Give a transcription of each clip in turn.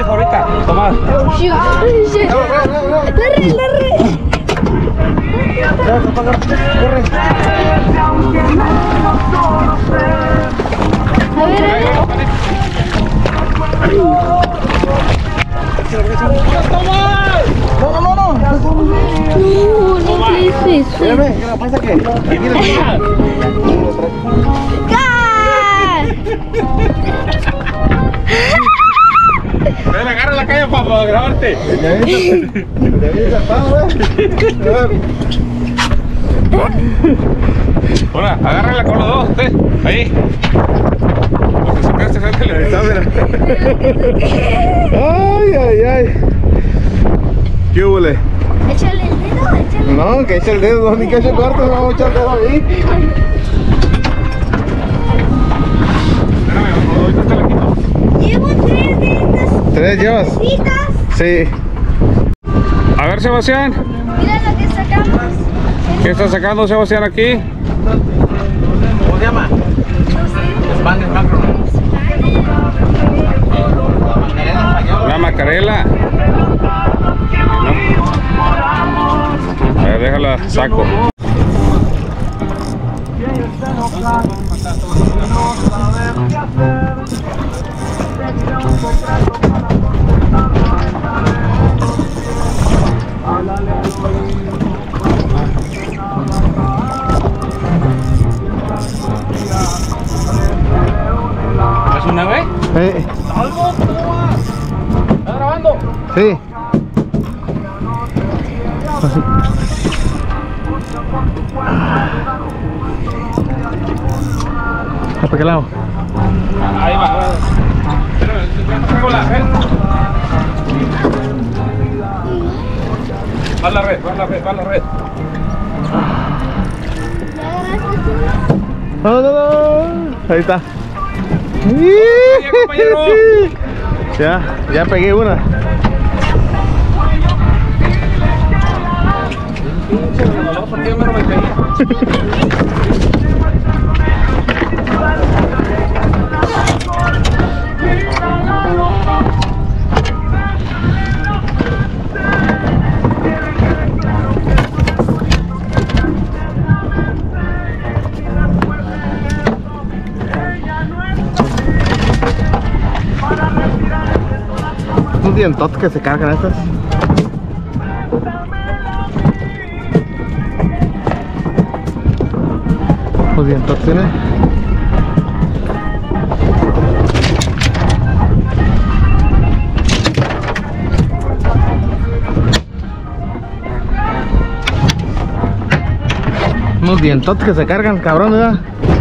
sales ahorita. Toma. Corre. A ver. No hice eso. Espérame, ¿qué pasa que? Ven, agarra la calle para grabarte. Hola, agárrala con los dos, usted. Ahí. Porque sacaste frente la cámara. Ay, ay, ay. ¿Qué huele? Échale el dedo, échale. No, que eche el dedo, no, ni que eche el cuarto, vamos a echar el dedo ahí. Espérame, ahorita te la quito. Llevo 3 de estas. ¿Tres llevas? Citas. Sí. A ver, Sebastián. Mira lo que sacamos. ¿Qué está sacando Sebastián aquí? ¿Cómo se llama? Spanish macaron. Una macarela. A ver, déjala, saco. ¿Es una vez? ¿Estás grabando? Sí. ¿Para qué lado? Ahí va. Traigo la red. Va la red, va la red, va la red. No, no, no. Ahí está. compañero. Ya pegué una. Unos dientotes que se cargan estas. Los dientotes tienen. Unos dientotes que se cargan, cabrón, ¿verdad?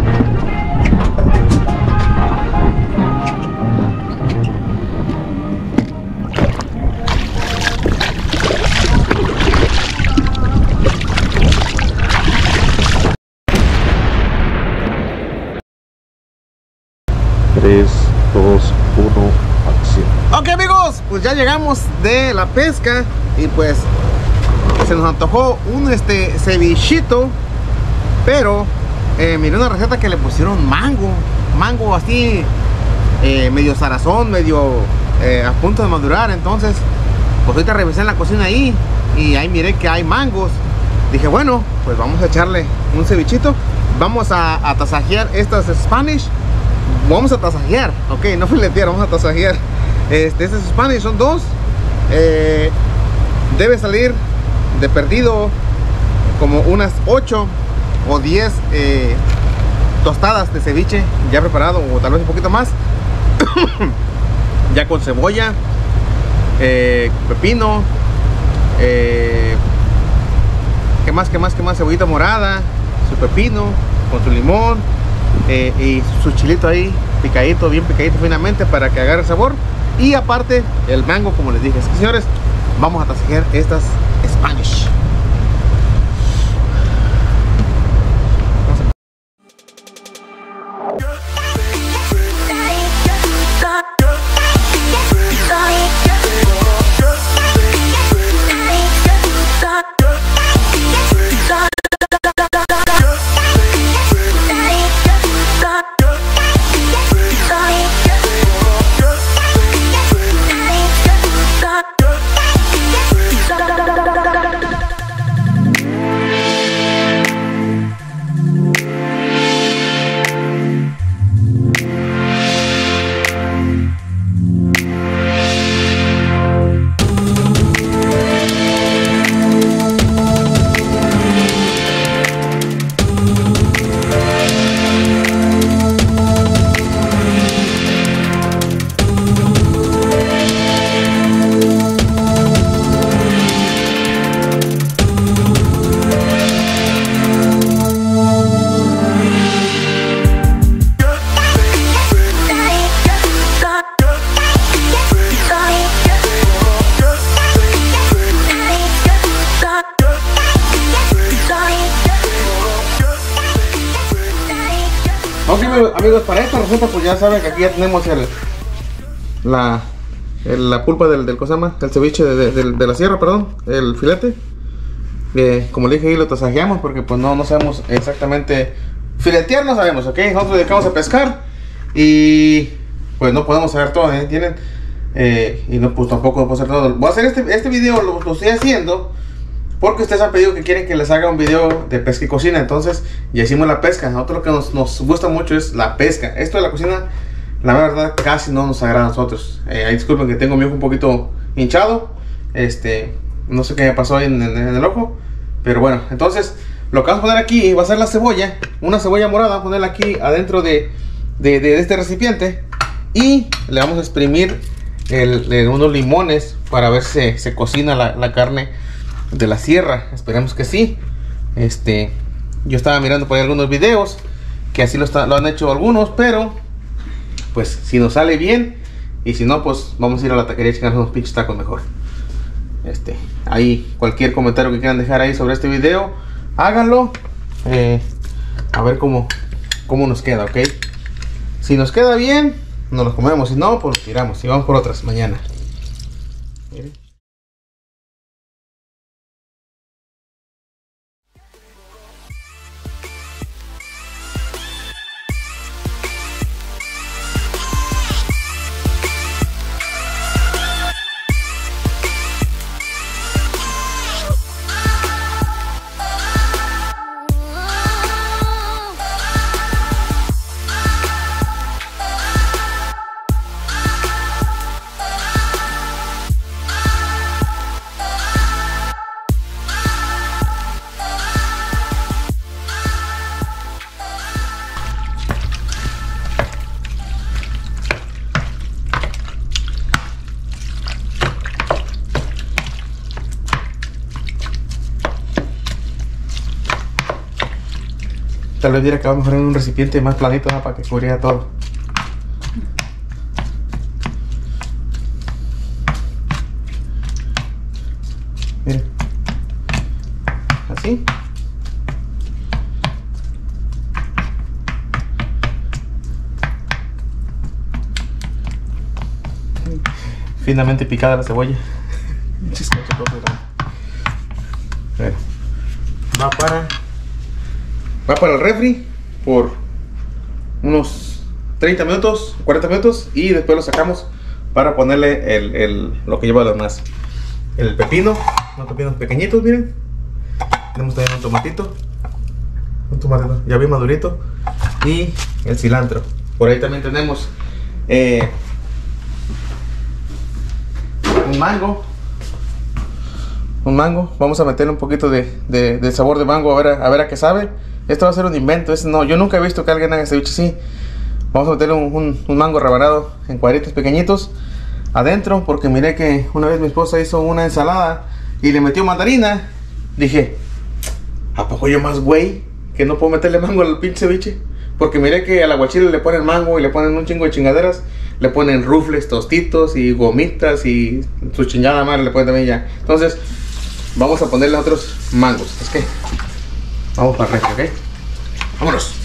Ok, amigos, pues ya llegamos de la pesca y pues se nos antojó un cevichito, pero miré una receta que le pusieron mango así medio zarazón, medio a punto de madurar. Entonces pues ahorita revisé en la cocina ahí y ahí miré que hay mangos. Dije, bueno, pues vamos a echarle un cevichito. Vamos a tasajear estas Spanish. Vamos a tasajear, ok, no filetear, vamos a tasajear. Estas Spanish son dos. Debe salir de perdido como unas 8 o 10 tostadas de ceviche ya preparado, o tal vez un poquito más. Ya con cebolla, pepino, ¿qué más? Cebollita morada, su pepino con su limón, y su chilito ahí picadito, bien picadito finamente para que agarre sabor. Y aparte el mango, como les dije. Así que, señores, vamos a tasajear estas Spanish. amigos, para esta receta pues ya saben que aquí ya tenemos la pulpa del ¿cómo se llama? El ceviche de la sierra, perdón, el filete. Como le dije ahí lo tasajeamos porque pues no sabemos exactamente filetear, no sabemos, ok. Nosotros nos dedicamos a pescar y pues no podemos saber todo, ¿entienden? Y no, pues tampoco puedo hacer todo. Voy a hacer este video, lo estoy haciendo porque ustedes han pedido que quieren que les haga un video de pesca y cocina. Entonces ya hicimos la pesca. Nosotros lo que nos gusta mucho es la pesca. Esto de la cocina, la verdad, casi no nos agrada a nosotros. Disculpen que tengo mi ojo un poquito hinchado. No sé qué me pasó ahí en el ojo. Pero bueno, entonces lo que vamos a poner aquí va a ser la cebolla. Una cebolla morada, vamos a ponerla aquí adentro de este recipiente. Y le vamos a exprimir unos limones para ver si se cocina la carne de la sierra. Esperemos que sí. Yo estaba mirando por ahí algunos videos que así lo han hecho algunos, pero pues si nos sale bien, y si no, pues vamos a ir a la taquería y echarnos unos pinches tacos mejor. Ahí cualquier comentario que quieran dejar ahí sobre este video, háganlo. A ver cómo nos queda, ok. Si nos queda bien, nos los comemos. Si no, pues tiramos y vamos por otras mañana. Miren. Tal vez dirá que vamos a poner un recipiente más planito, ¿no? Para que cubriera todo. Miren. Así. Finamente picada la cebolla. Va para el refri por unos 30 minutos, 40 minutos, y después lo sacamos para ponerle lo que lleva lo demás. El pepino, unos pepinos pequeñitos, miren. Tenemos también un tomatito ya bien madurito, y el cilantro. Por ahí también tenemos un mango. Vamos a meterle un poquito de sabor de mango, a ver a qué sabe. Esto va a ser un invento. Yo nunca he visto que alguien haga ceviche así. Vamos a meterle un mango rebanado en cuadritos pequeñitos adentro, porque miré que una vez mi esposa hizo una ensalada y le metió mandarina. Dije, ¿a poco yo más güey que no puedo meterle mango al pinche ceviche? Porque miré que al aguachile le ponen mango y le ponen un chingo de chingaderas. Le ponen rufles, tostitos y gomitas y su chingada madre le ponen también ya. Entonces vamos a ponerle otros mangos. Es que vamos para el refri, ¿ok? ¡Vámonos!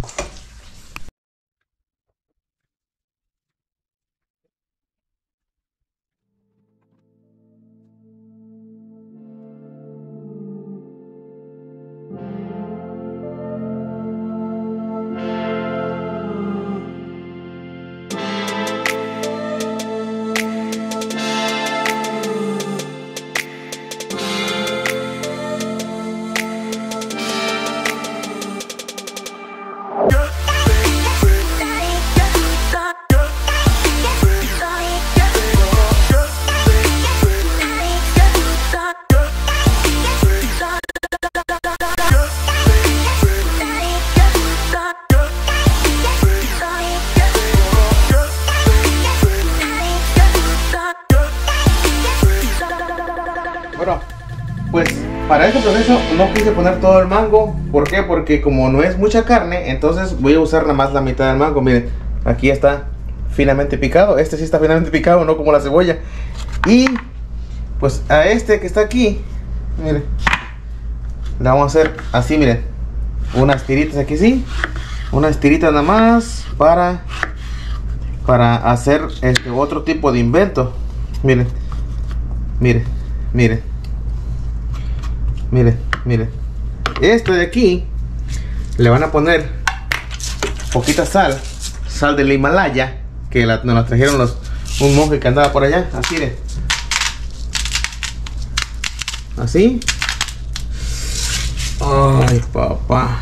Bueno, pues para este proceso no quise poner todo el mango. ¿Por qué? Porque como no es mucha carne, entonces voy a usar nada más la mitad del mango. Miren, aquí está finamente picado. Este sí está finamente picado, no como la cebolla. Y pues a este que está aquí, miren, le vamos a hacer así, miren, unas tiritas aquí, sí, una estirita nada más para hacer otro tipo de invento. Miren, miren, miren, miren, miren. Este de aquí le van a poner poquita sal del Himalaya, que nos la trajeron un monje que andaba por allá. Así, miren. Así. Ay, papá.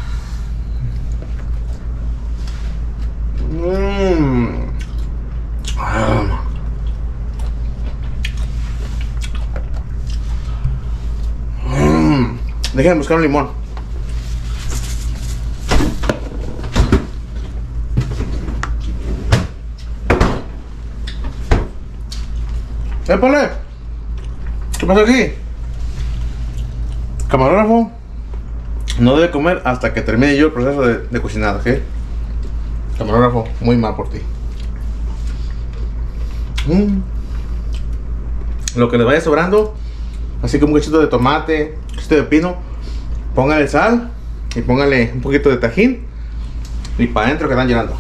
Déjenme buscar un limón. ¡Épale! ¿Qué pasa aquí? Camarógrafo no debe comer hasta que termine yo el proceso de cocinado, ¿ok? Camarógrafo, muy mal por ti. Lo que le vaya sobrando, así como un cachito de tomate, un cachito de pepino, póngale sal y póngale un poquito de tajín y para adentro que están llenando.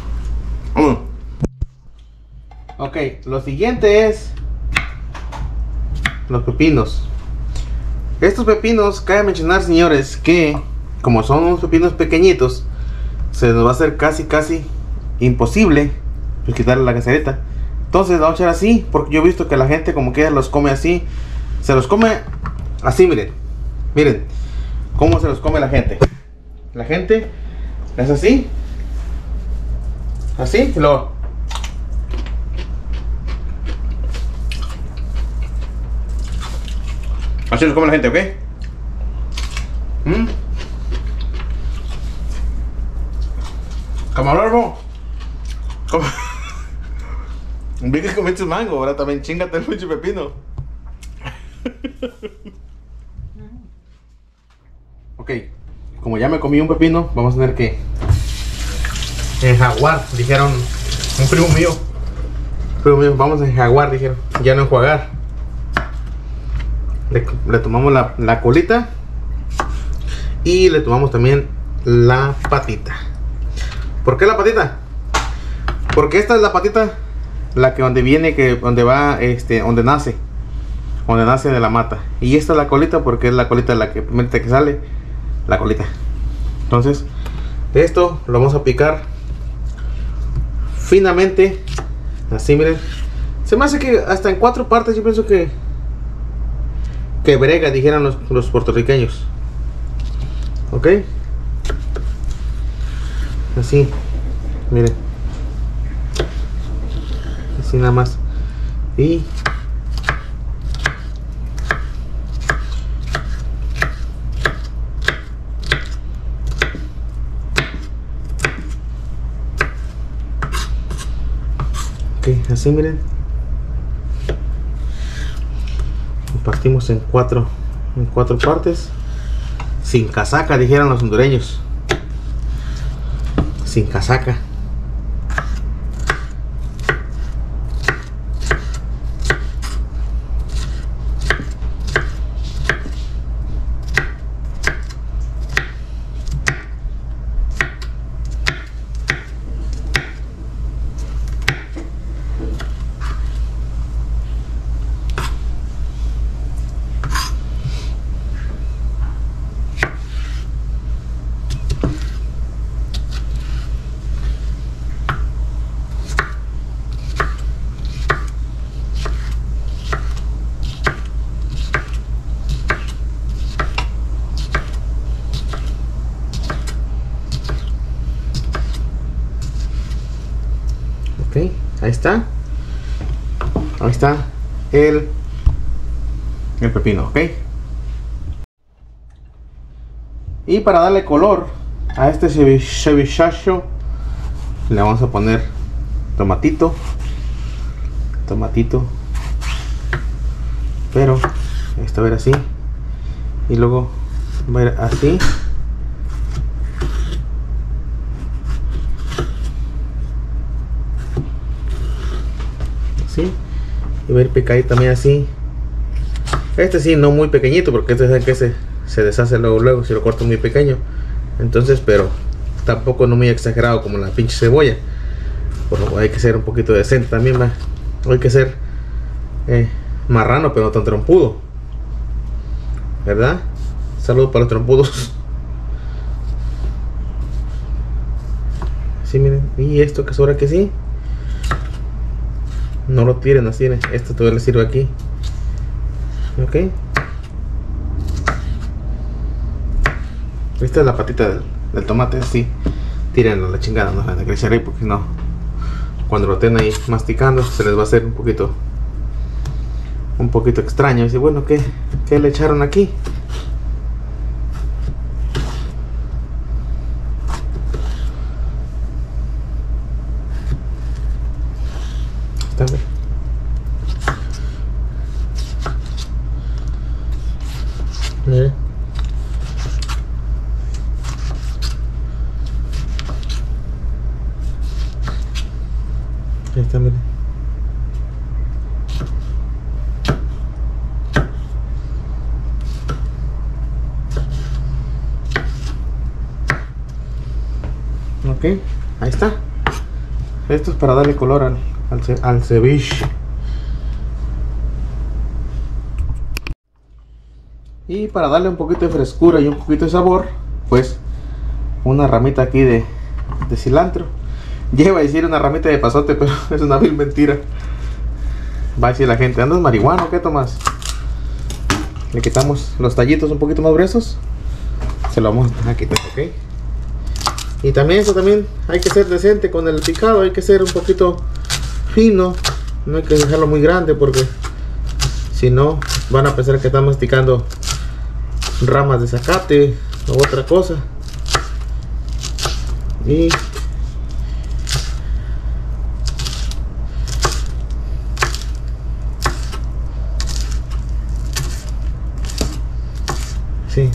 Ok, lo siguiente es los pepinos. Estos pepinos, cabe mencionar, señores, que como son unos pepinos pequeñitos, se nos va a hacer casi imposible quitarle la caserita. Entonces vamos a echar así, porque yo he visto que la gente como que los come así. Se los come así, miren. Miren cómo se los come la gente. La gente es así. Así, y luego así los come la gente, ¿ok? Camarógrafo, vi que comiste mango, ahora también chingate el pinche pepino. Ok, como ya me comí un pepino, vamos a tener que enjaguar, dijeron un primo mío. Vamos a enjaguar, dijeron, ya no enjuagar. Le tomamos la colita y le tomamos también la patita. ¿Por qué la patita? Porque esta es la patita, la que donde viene, donde va, donde nace de la mata. Y esta es la colita, porque es la colita la que primero que sale, la colita. Entonces, esto lo vamos a picar finamente, así, miren. Se me hace que hasta en 4 partes, yo pienso que brega, dijeran los puertorriqueños. Ok, así, miren, así nada más. Y ok, así, miren. Partimos en cuatro partes, sin casaca, dijeron los hondureños. Sin casaca. Ok, ahí está el pepino, ok. Y para darle color a este cevichacho le vamos a poner tomatito, pero esta va a ver así y luego va a ir así. Así, y va a ir picadito también así. Este sí, no muy pequeñito, porque este es el que se deshace luego si lo corto muy pequeño. Entonces, pero tampoco no muy exagerado como la pinche cebolla. Bueno, hay que ser un poquito decente también, ¿va? Hay que ser marrano, pero no tan trompudo, ¿verdad? Saludos para los trompudos. Sí, miren. Y esto que sobra que sí, no lo tiren así, ¿eh? Esto todavía le sirve aquí. Ok. Esta es la patita del tomate, sí. Tírenlo a la chingada, no van a crecer ahí, porque no, cuando lo estén ahí masticando se les va a hacer un poquito extraño. Dice, bueno, ¿qué le echaron aquí? Está bien. Mire. Ahí está, mire. Ok, ahí está. Esto es para darle color al ceviche. Y para darle un poquito de frescura y un poquito de sabor, pues una ramita aquí de cilantro. Lleva a decir una ramita de pasote, pero es una vil mentira. Va a decir la gente, ¿andas marihuana o qué, Tomás? Le quitamos los tallitos un poquito más gruesos. Se lo vamos a quitar, ok. Y también eso también hay que ser decente con el picado. Hay que ser un poquito fino. No hay que dejarlo muy grande, porque si no van a pensar que están masticando ramas de zacate o otra cosa. Y sí,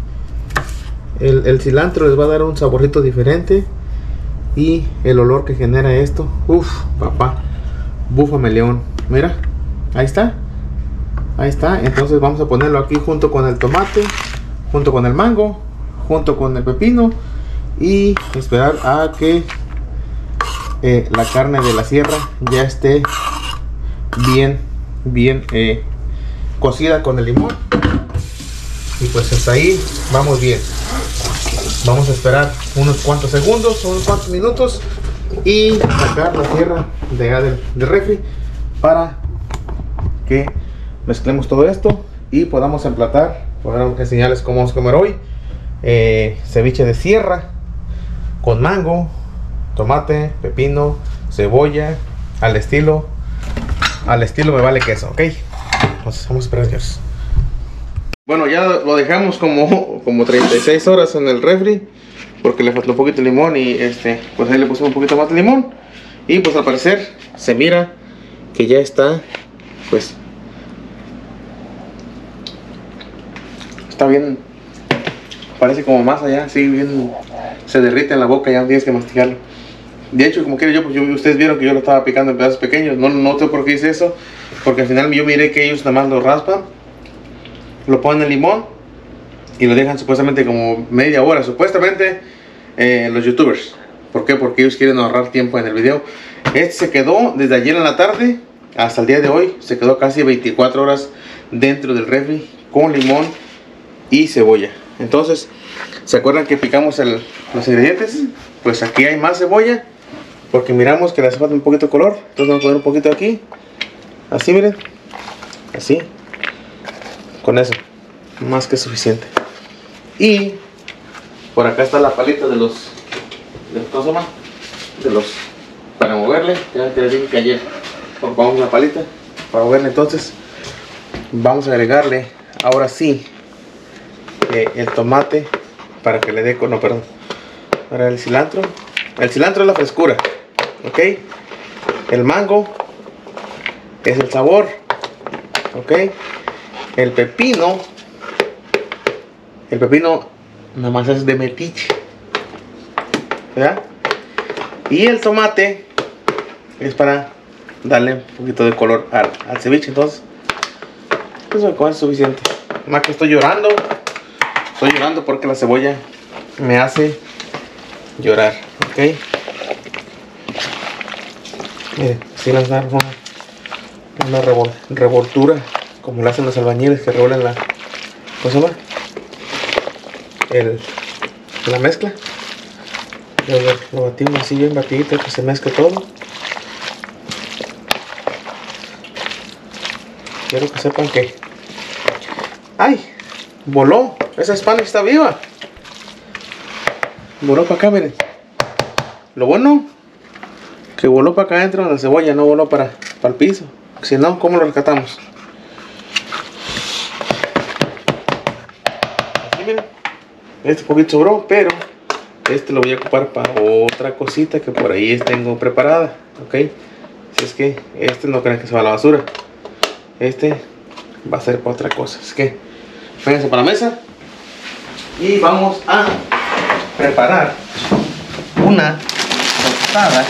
el cilantro les va a dar un saborcito diferente. Y el olor que genera esto, uff, papá, búfame león. Mira, ahí está. Ahí está. Entonces vamos a ponerlo aquí junto con el tomate, junto con el mango, junto con el pepino, y esperar a que la carne de la sierra ya esté bien cocida con el limón. Y pues hasta ahí vamos bien. Vamos a esperar unos cuantos segundos, unos cuantos minutos, y sacar la sierra de allá del refri para que mezclemos todo esto y podamos emplatar. Podemos enseñarles cómo vamos a comer hoy ceviche de sierra con mango, tomate, pepino, cebolla, al estilo me vale queso, ok. Entonces vamos a esperar, señores. Bueno, ya lo dejamos como 36 horas en el refri, porque le faltó un poquito de limón, y pues ahí le pusimos un poquito más de limón. Y pues al parecer se mira que ya está, pues está bien, parece como masa ya, sí, bien, se derrite en la boca, ya no tienes que masticarlo. De hecho, como quiera yo, pues ustedes vieron que yo lo estaba picando en pedazos pequeños. No sé por qué hice eso, porque al final yo miré que ellos nada más lo raspan, lo ponen en limón y lo dejan supuestamente como media hora, supuestamente los youtubers. ¿Por qué? Porque ellos quieren ahorrar tiempo en el video. Este se quedó desde ayer en la tarde hasta el día de hoy, se quedó casi 24 horas dentro del refri con limón y cebolla. Entonces, ¿se acuerdan que picamos los ingredientes? Pues aquí hay más cebolla, porque miramos que le hace falta un poquito de color. Entonces vamos a poner un poquito aquí, así, miren, así. Con eso, más que suficiente. Y por acá está la palita de los para moverle. Ya te dije que ayer ocupamos la palita para moverle. Entonces vamos a agregarle ahora sí el tomate para que le dé para el cilantro. El cilantro es la frescura, ok. El mango es el sabor, ok. El pepino nada más es de metiche, ¿verdad? Y el tomate es para darle un poquito de color al ceviche. Entonces, eso con eso es suficiente. Más que estoy llorando porque la cebolla me hace llorar, ¿ok? Miren, así las dan una revoltura, como lo hacen los albañiles que revuelven la, ¿cómo se llama? La mezcla. Lo batimos así bien batidito, que se mezcle todo. Quiero que sepan que... ¡Ay! Voló. Esa Spanish está viva. Voló para acá, miren. Lo bueno que voló para acá adentro de la cebolla, no voló para el piso. Si no, ¿cómo lo rescatamos? Aquí, miren. Este poquito sobró, pero este lo voy a ocupar para otra cosita que por ahí tengo preparada, ¿ok? Si es que este no crean que se va a la basura. Este va a ser para otra cosa. Así que vénganse para la mesa y vamos a preparar una tostada.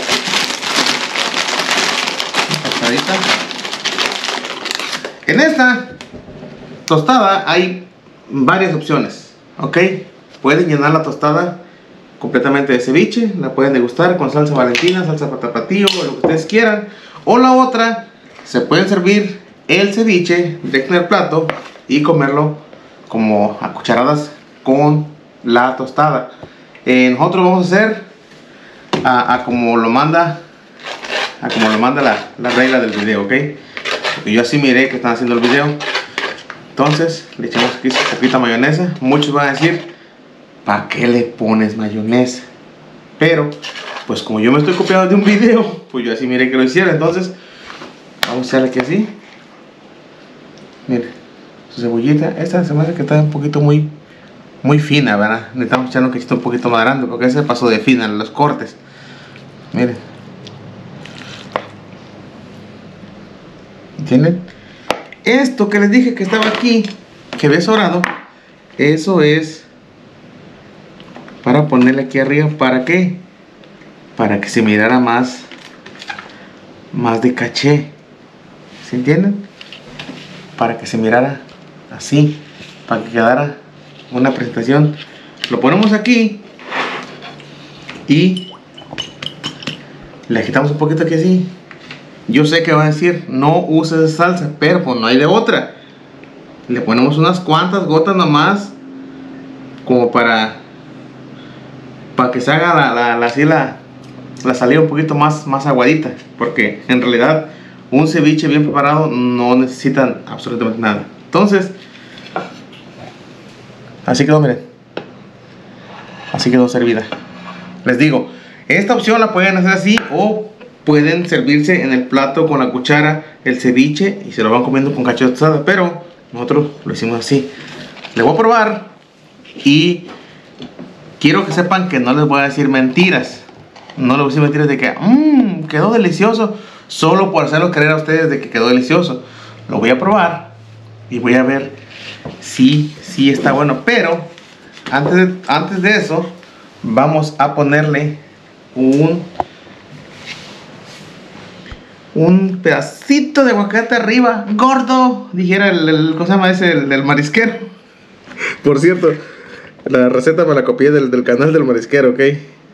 En esta tostada hay varias opciones, ¿ok? Pueden llenar la tostada completamente de ceviche, la pueden degustar con salsa valentina, salsa tapatío, o lo que ustedes quieran. O la otra, se pueden servir el ceviche directo en el plato y comerlo como a cucharadas con la tostada. Nosotros vamos a hacer a como lo manda la regla del video, ¿ok? Porque yo así miré que están haciendo el video. Entonces le echamos aquí un poquito de mayonesa. Muchos van a decir, ¿para qué le pones mayonesa? Pero pues como yo me estoy copiando de un video, pues yo así miré que lo hiciera. Entonces vamos a echarle aquí así. Miren, su cebollita. Esta se me hace que está un poquito muy fina, ¿verdad? Necesitamos echarle un cachito un poquito más grande, porque ese pasó de fina en los cortes. Miren, ¿entienden? Esto que les dije que estaba aquí, que ves dorado, eso es para ponerle aquí arriba. ¿Para qué? Para que se mirara más de caché. ¿Se entienden? Para que se mirara así, para que quedara una presentación. Lo ponemos aquí y le quitamos un poquito aquí así. Yo sé que van a decir, no uses salsa, pero pues no hay de otra. Le ponemos unas cuantas gotas nomás, como para que se haga la salida un poquito más aguadita. Porque en realidad un ceviche bien preparado no necesitan absolutamente nada. Entonces, así quedó, miren. Así quedó servida. Les digo, esta opción la pueden hacer así, o pueden servirse en el plato con la cuchara el ceviche y se lo van comiendo con cacho de tostada. Pero nosotros lo hicimos así. Le voy a probar y quiero que sepan que no les voy a decir mentiras. No les voy a decir mentiras de que quedó delicioso, solo por hacerlo creer a ustedes de que quedó delicioso. Lo voy a probar y voy a ver si está bueno. Pero antes de eso, vamos a ponerle un pedacito de aguacate arriba, gordo, dijera ¿cómo se llama ese? El del marisquero. Por cierto, la receta me la copié del canal del marisquero, ¿ok?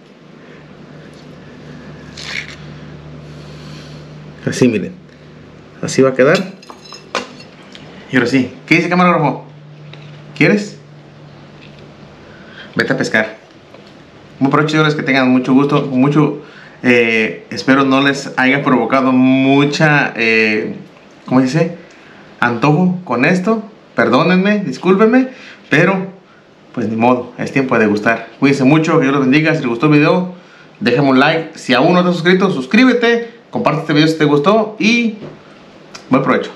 Así, miren. Así va a quedar. Y ahora sí, ¿qué dice camarógrafo? ¿Quieres? Vete a pescar. Muy provecho, señores, que tengan mucho gusto, espero no les haya provocado mucha, ¿cómo dice? Antojo con esto. Perdónenme, discúlpenme, pero pues ni modo, es tiempo de degustar. Cuídense mucho, que Dios los bendiga. Si les gustó el video, déjame un like. Si aún no te has suscrito, suscríbete, comparte este video si te gustó y buen provecho.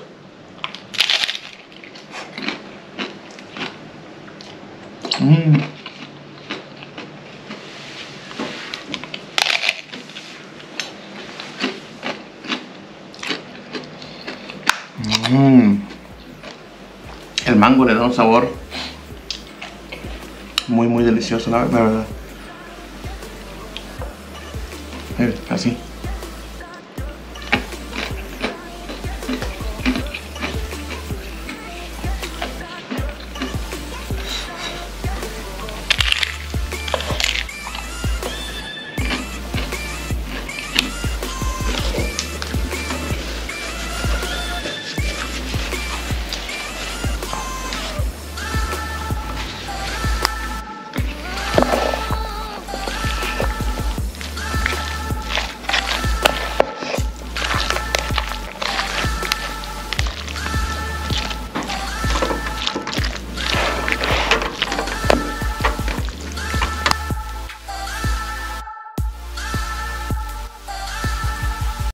El mango le da un sabor muy delicioso, la verdad. Así.